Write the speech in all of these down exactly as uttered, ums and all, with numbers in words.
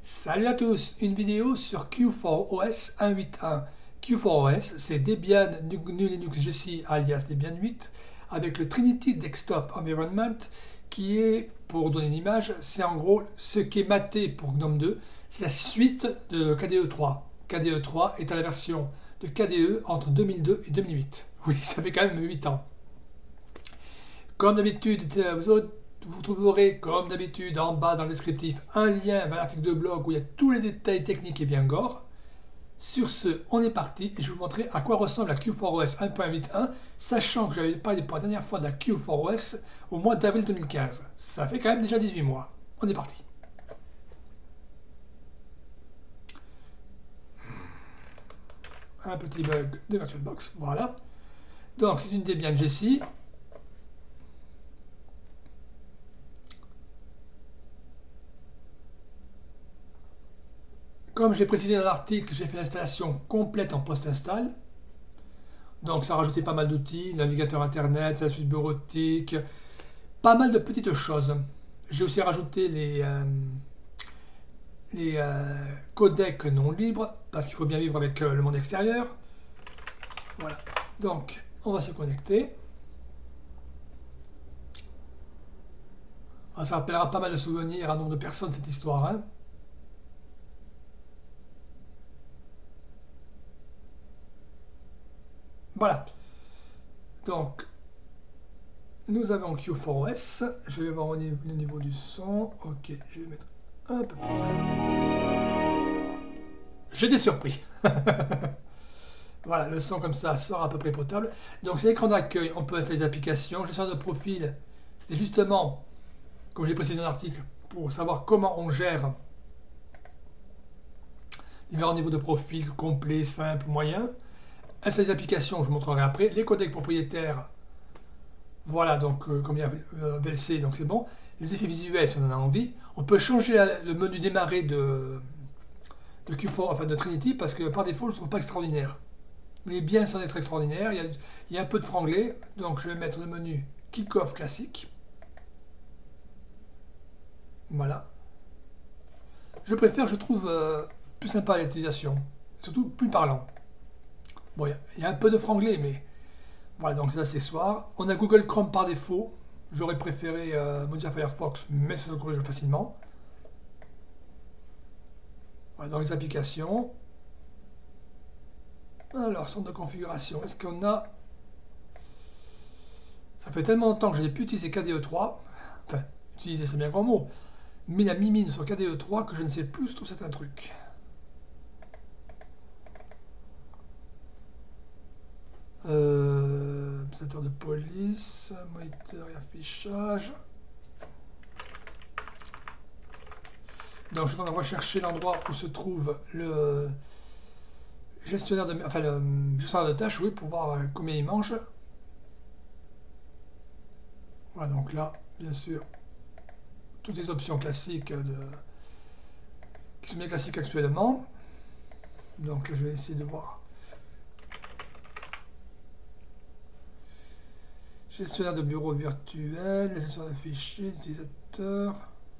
Salut à tous, une vidéo sur Q quatre O S un point huit point un. Q quatre O S, c'est Debian G N U Linux G C alias Debian huit avec le Trinity Desktop Environment qui est, pour donner une image, c'est en gros ce qu'est Mate pour GNOME deux, c'est la suite de K D E trois. K D E trois est à la version de K D E entre deux mille deux et deux mille huit. Oui, ça fait quand même huit ans. Comme d'habitude, vous autres, vous trouverez, comme d'habitude, en bas dans le descriptif, un lien vers l'article de blog où il y a tous les détails techniques et bien gore. Sur ce, on est parti et je vais vous montrer à quoi ressemble la Q quatre O S un point huit point un, sachant que j'avais parlé pour la dernière fois de la Q quatre O S au mois d'avril deux mille quinze. Ça fait quand même déjà dix-huit mois. On est parti. Un petit bug de VirtualBox, voilà. Donc c'est une Debian G C. Comme j'ai précisé dans l'article, j'ai fait l'installation complète en post-install. Donc ça a rajouté pas mal d'outils, navigateur internet, la suite bureautique, pas mal de petites choses. J'ai aussi rajouté les, euh, les euh, codecs non libres, parce qu'il faut bien vivre avec euh, le monde extérieur. Voilà, donc on va se connecter. Ah, ça rappellera pas mal de souvenirs à un nombre de personnes cette histoire, hein. Voilà. Donc, nous avons Q quatre O S. Je vais voir au niveau, au niveau du son. Ok, je vais mettre un peu plus. J'étais surpris. Voilà, le son comme ça sort à peu près potable. Donc, c'est l'écran d'accueil. On peut installer des applications. Gestion de profil. C'était justement, comme j'ai précisé dans l'article, pour savoir comment on gère différents niveaux de profil, complet, simple, moyen. Installer des applications, je vous montrerai après. Les codecs propriétaires, voilà, donc euh, comme il y a euh, B L C, donc c'est bon. Les effets visuels, si on en a envie. On peut changer la, le menu démarrer de, de Q quatre, enfin de Trinity, parce que par défaut, je ne trouve pas extraordinaire. Il est bien sans être extraordinaire. Il y a, il y a un peu de franglais, donc je vais mettre le menu Kick-Off classique. Voilà. Je préfère, je trouve, euh, plus sympa à l'utilisation, surtout plus parlant. Bon, il y, y a un peu de franglais, mais voilà, donc les accessoires. On a Google Chrome par défaut. J'aurais préféré euh, Mozilla Firefox, mais ça se corrige facilement. Voilà, dans les applications. Alors, centre de configuration. Est-ce qu'on a... Ça fait tellement longtemps que je n'ai plus utilisé K D E trois. Enfin, utiliser, c'est bien grand mot. Mais la mimine sur K D E trois que je ne sais plus, je trouve c'est un truc. Euh, Administrateur de police, moniteur et affichage. Donc je suis en train de rechercher l'endroit où se trouve le gestionnaire de, enfin, le gestionnaire de tâches, oui, pour voir combien il mange. Voilà, donc là, bien sûr, toutes les options classiques de, qui sont bien classiques actuellement. Donc là, je vais essayer de voir. Gestionnaire de bureau virtuel, gestionnaire de fichiers, utilisateur.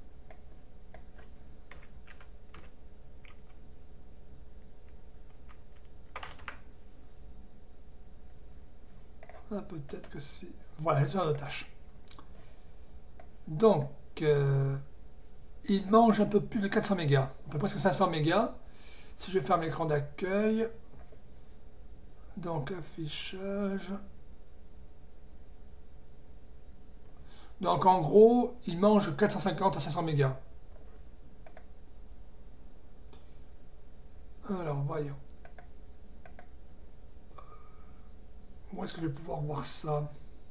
Ah, peut-être que c'est... Voilà, gestionnaire de tâches. Donc, euh, il mange un peu plus de quatre cents mégas, à peu presque cinq cents mégas. Si je ferme l'écran d'accueil, donc affichage... Donc en gros, il mange quatre cent cinquante à cinq cents mégas. Alors, voyons. Où est-ce que je vais pouvoir voir ça?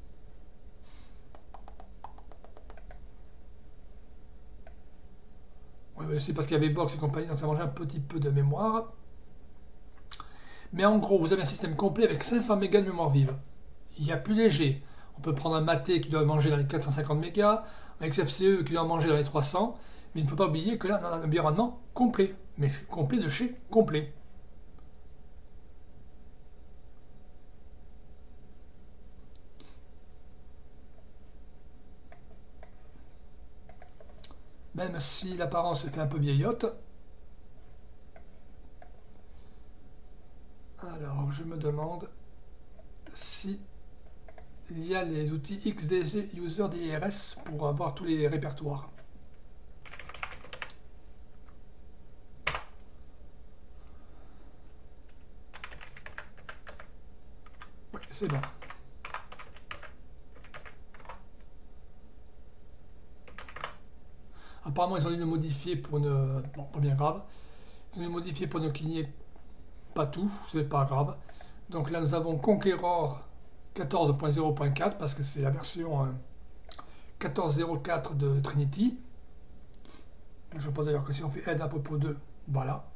Ouais, c'est parce qu'il y avait Box et compagnie, donc ça mangeait un petit peu de mémoire. Mais en gros, vous avez un système complet avec cinq cents mégas de mémoire vive. Il y a plus léger. On peut prendre un Mate qui doit manger dans les quatre cent cinquante mégas, un X F C E qui doit manger dans les trois cents, mais il ne faut pas oublier que là, on a un environnement complet, mais complet de chez complet. Même si l'apparence fait un peu vieillotte, Alors, je me demande si il y a les outils X D G User D R S pour avoir tous les répertoires. Oui, c'est bon. Apparemment, ils ont dû le modifier pour ne... Bon, pas bien grave. Ils ont dû le modifier pour ne qu'il n'y ait pas tout, c'est pas grave. Donc là, nous avons Conqueror quatorze point zéro point quatre parce que c'est la version euh, quatorze point zéro quatre de Trinity. Je pense d'ailleurs que si on fait aide à propos de... Voilà.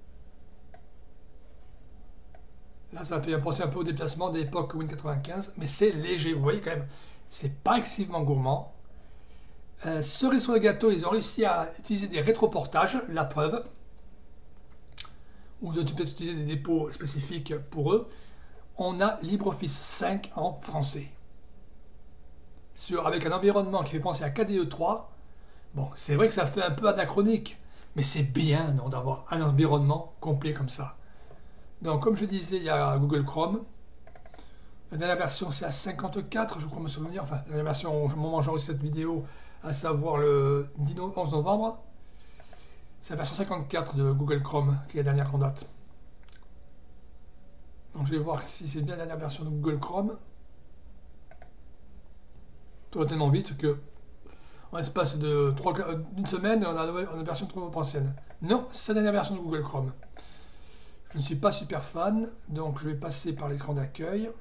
Là, ça fait penser un peu au déplacement de l'époque Win quatre-vingt-quinze, mais c'est léger, vous voyez quand même. C'est pas excessivement gourmand. Euh, cerise sur le gâteau, ils ont réussi à utiliser des rétroportages, la preuve. Ou ils ont peut-être utilisé des dépôts spécifiques pour eux. On a LibreOffice cinq en français. Sur, avec un environnement qui fait penser à K D E trois. Bon, c'est vrai que ça fait un peu anachronique, mais c'est bien non, d'avoir un environnement complet comme ça. Donc, comme je disais, il y a Google Chrome. La dernière version, c'est à cinquante-quatre, je crois me souvenir. Enfin, la dernière version au moment où j'enregistre cette vidéo, à savoir le onze novembre. C'est la version cinquante-quatre de Google Chrome qui est la dernière en date. Donc, je vais voir si c'est bien la dernière version de Google Chrome. Ça va tellement vite que, en l'espace de d'une semaine, on a une version trop ancienne. Non, c'est la dernière version de Google Chrome. Je ne suis pas super fan, donc je vais passer par l'écran d'accueil.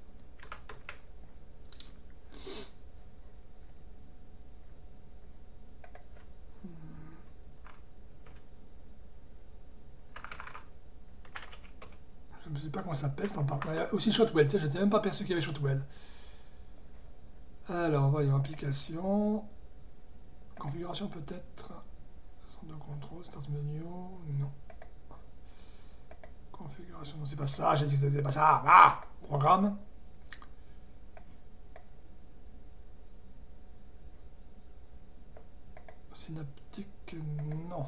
Je ne sais pas comment ça s'appelle, c'est en parlant. Il y a aussi Shotwell, tiens, je n'étais même pas perçu qu'il y avait Shotwell. Alors, voyons, application. Configuration peut-être. Centre de contrôle, start menu, non. Configuration, non, c'est pas ça, j'ai dit que c'était pas ça. Ah, programme. Synaptique, non.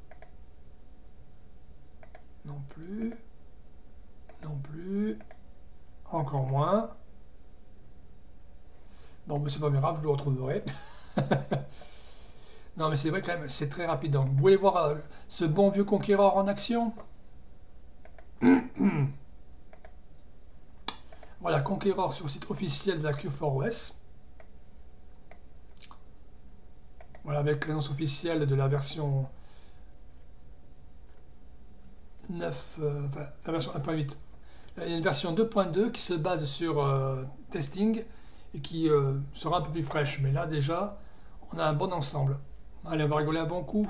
Non plus. Non plus. Encore moins. Bon, mais c'est pas bien grave, je le retrouverai. Non, mais c'est vrai quand même, c'est très rapide. Donc, vous voulez voir euh, ce bon vieux conquérant en action? Voilà, Conqueror sur le site officiel de la Q quatre O S. Voilà, avec l'annonce officielle de la version neuf, euh, enfin, la version un point huit. Il y a une version deux point deux qui se base sur euh, testing et qui euh, sera un peu plus fraîche. Mais là, déjà, on a un bon ensemble. Allez, on va rigoler un bon coup.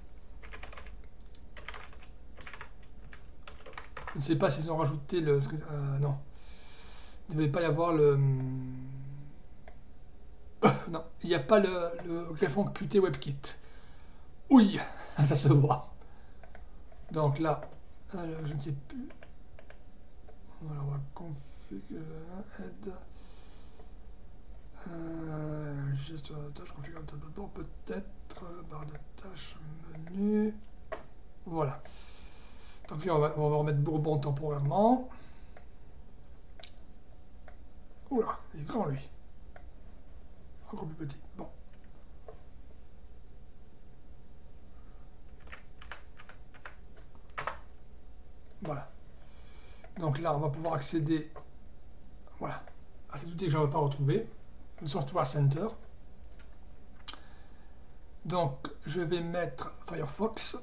Je ne sais pas s'ils ont rajouté le... Euh, non. Il ne devait pas y avoir le... Non, il n'y a pas le, le greffon Qt WebKit. Oui, ça se voit. Donc là, alors, je ne sais plus. Voilà, on va configurer aide. Euh, gestion de tâches, configurer le tableau de bord, peut-être. Barre de tâches, menu. Voilà. Donc là, on va, on va remettre Bourbon temporairement. Oula, il est grand lui. Encore plus petit. Bon. Voilà. Donc là, on va pouvoir accéder voilà, à cet outil que je ne vais pas retrouver, le Software Center. Donc, je vais mettre Firefox.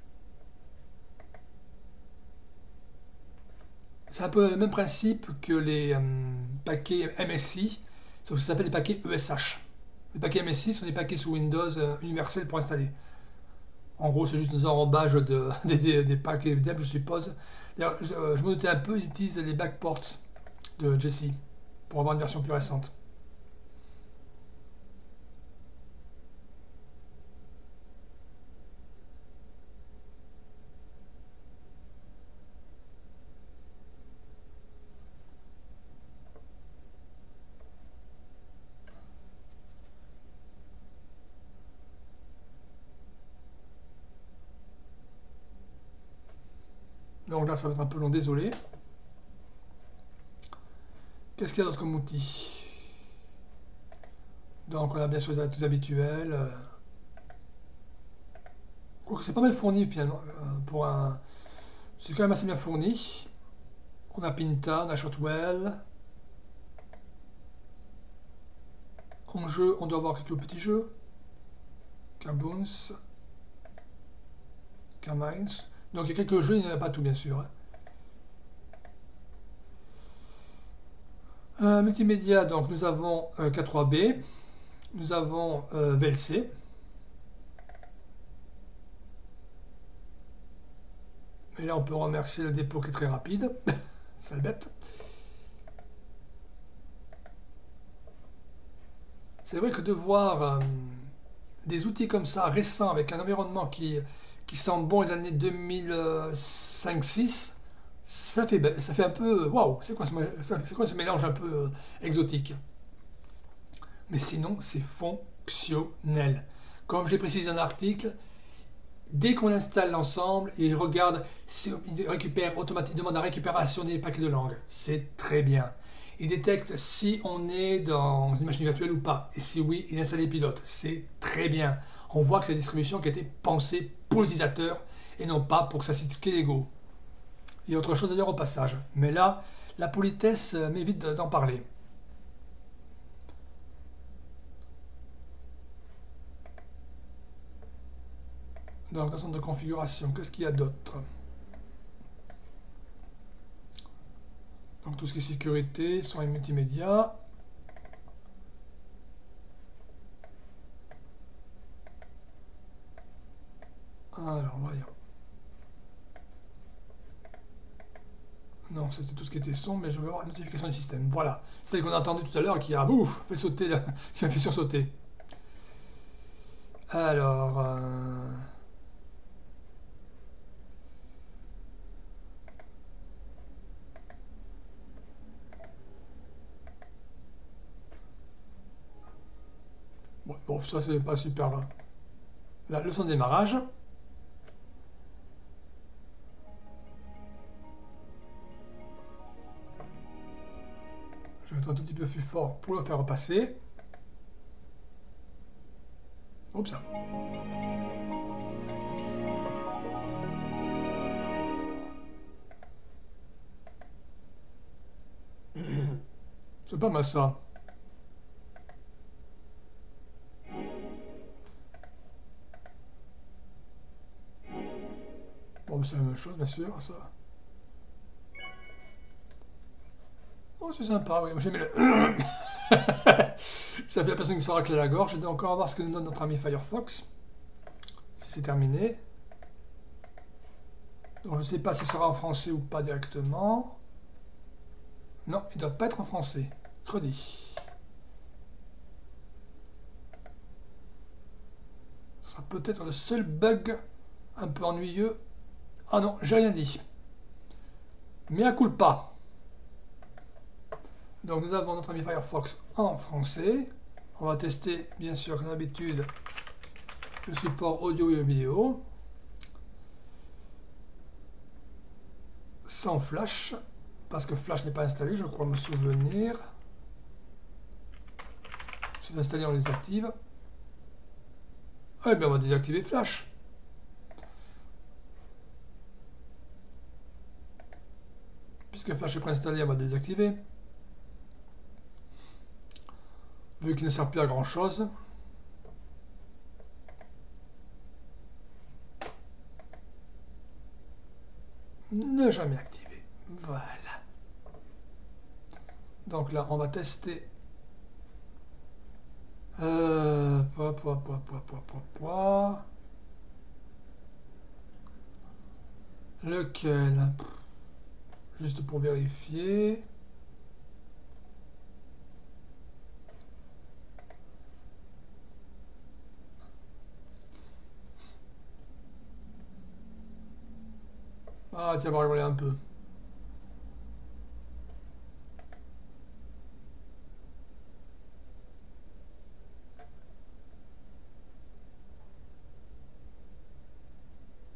C'est un peu le même principe que les euh, paquets M S I, sauf que ça s'appelle les paquets E S H. Les paquets M S I sont des paquets sous Windows euh, universels pour installer. En gros, c'est juste des enrobages de, des, des, des paquets deb, je suppose. D'ailleurs, je, je me doutais un peu, ils utilisent les backports de Jessie pour avoir une version plus récente. Donc là, ça va être un peu long, désolé. Qu'est-ce qu'il y a d'autre comme outil? Donc on a bien sûr les tout habituels. Quoique c'est pas mal fourni finalement. euh, pour un... C'est quand même assez bien fourni. On a Pinta, on a Shotwell. En jeu, on doit avoir quelques petits jeux. Kaboons. Kamines. Donc il y a quelques jeux, il n'y en a pas tout bien sûr. hein. Euh, multimédia, donc nous avons euh, K trois B. Nous avons euh, V L C. Et là, on peut remercier le dépôt qui est très rapide. C'est bête. C'est vrai que de voir euh, des outils comme ça, récents, avec un environnement qui, qui sent bon les années deux mille cinq six, ça fait, ça fait un peu... Waouh, c'est quoi, c'est quoi ce mélange un peu euh, exotique? Mais sinon, c'est fonctionnel. Comme j'ai précisé dans l'article, dès qu'on installe l'ensemble, il regarde, il récupère automatiquement, demande la récupération des paquets de langue. C'est très bien. Il détecte si on est dans une machine virtuelle ou pas. Et si oui, il installe les pilotes. C'est très bien. On voit que c'est une distribution qui a été pensée pour l'utilisateur et non pas pour que ça s'est l'ego. Il y a autre chose d'ailleurs au passage. Mais là, la politesse m'évite d'en parler. Donc, dans le centre de configuration, qu'est-ce qu'il y a d'autre? Donc, tout ce qui est sécurité, son et multimédia. Alors, voyons. Non, c'était tout ce qui était son, mais je vais avoir une notification du système. Voilà. C'est ce qu'on a entendu tout à l'heure qui a ouf, fait sauter, qui m'a fait sursauter. Alors. Euh... Bon, bon, ça c'est pas super. Là. La leçon de démarrage. Je vais mettre un tout petit peu plus fort pour le faire repasser. Oups. C'est pas mal ça. Bon, c'est la même chose, bien sûr, ça. Oh, c'est sympa, oui. J'ai mis le... Ça fait la personne qui s'en racle la gorge. Donc, on va voir ce que nous donne notre ami Firefox. Si c'est terminé. Donc, je ne sais pas si ce sera en français ou pas directement. Non, il ne doit pas être en français. Credi. Ce sera peut-être le seul bug un peu ennuyeux. Ah non, j'ai rien dit. Mais à culpa. Donc nous avons notre ami Firefox en français. On va tester, bien sûr, comme d'habitude, le support audio et vidéo. Sans Flash, parce que Flash n'est pas installé, je crois me souvenir. C'est installé, on les active. Eh bien, on va désactiver Flash. Puisque Flash est préinstallé, on va désactiver. Vu qu'il ne sert plus à grand chose. Ne jamais activer. Voilà. Donc là, on va tester. Euh, poids, poids, poids, poids, poids, poids, poids. Lequel? Juste pour vérifier. Ah, tiens, on va rigoler un peu.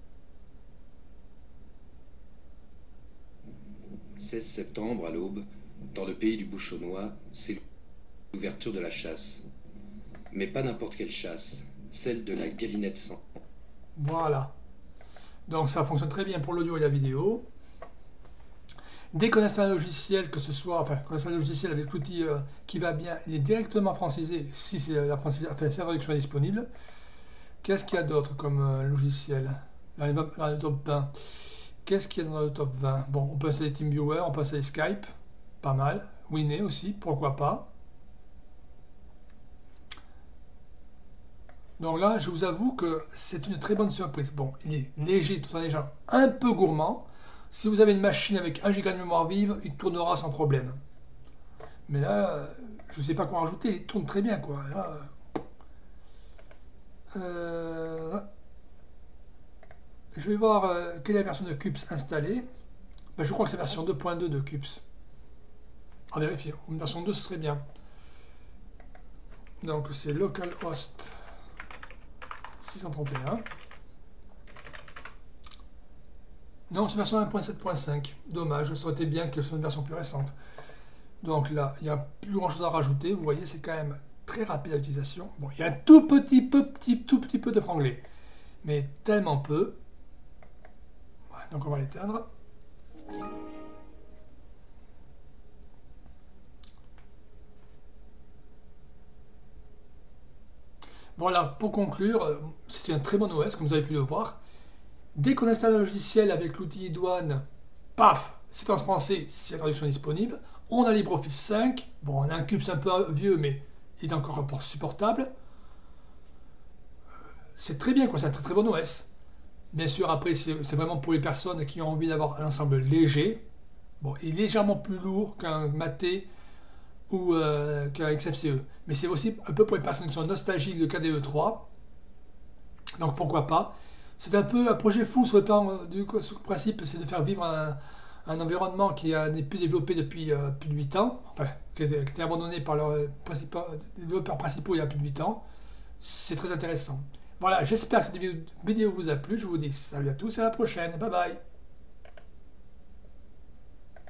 seize septembre à l'aube, Dans le pays du bouchonnois, c'est l'ouverture de la chasse. Mais pas n'importe quelle chasse, celle de la galinette sang. Voilà. Donc ça fonctionne très bien pour l'audio et la vidéo. Dès qu'on installe un logiciel, que ce soit, enfin, qu'on installe un logiciel avec l'outil euh, qui va bien, il est directement francisé si c'est la, francis, enfin, si la traduction est disponible. Qu'est-ce qu'il y a d'autre comme euh, logiciel dans, les, dans le top vingt? Qu'est-ce qu'il y a dans le top vingt? Bon, on peut installer TeamViewer, on peut installer Skype, pas mal. Winnet aussi, pourquoi pas. Donc là, je vous avoue que c'est une très bonne surprise. Bon, il est léger, tout en étant un peu gourmand. Si vous avez une machine avec un giga de mémoire vive, il tournera sans problème. Mais là, je ne sais pas quoi rajouter, il tourne très bien, quoi. Là, euh, je vais voir euh, quelle est la version de Cups installée. Ben, je crois que c'est la version deux point deux de Cups. À vérifier. Une version deux, ce serait bien. Donc, c'est localhost six cent trente et un. Non, c'est version un point sept point cinq. Dommage, ça aurait été bien que ce soit une version plus récente. Donc là, il n'y a plus grand chose à rajouter. Vous voyez, c'est quand même très rapide à l'utilisation. Bon, il y a un tout petit peu, petit, tout petit peu de franglais, mais tellement peu. Voilà, donc on va l'éteindre. Voilà, pour conclure, c'est un très bon O S, comme vous avez pu le voir. Dès qu'on installe un logiciel avec l'outil douane, paf, c'est en français si la traduction est disponible. On a LibreOffice cinq. Bon, on a un Cups un peu vieux, mais il est encore supportable. C'est très bien, quoi. C'est un très très bon O S. Bien sûr, après, c'est vraiment pour les personnes qui ont envie d'avoir un ensemble léger. Bon, il est légèrement plus lourd qu'un Mate ou euh, qu'un X F C E. Mais c'est aussi un peu pour les personnes qui sont nostalgiques de K D E trois. Donc pourquoi pas. C'est un peu un projet fou sur le plan euh, du sur le principe, c'est de faire vivre un, un environnement qui n'est plus développé depuis euh, plus de huit ans, enfin, qui a été abandonné par leurs développeurs principaux il y a plus de huit ans. C'est très intéressant. Voilà, j'espère que cette vidéo vous a plu. Je vous dis salut à tous et à la prochaine. Bye bye.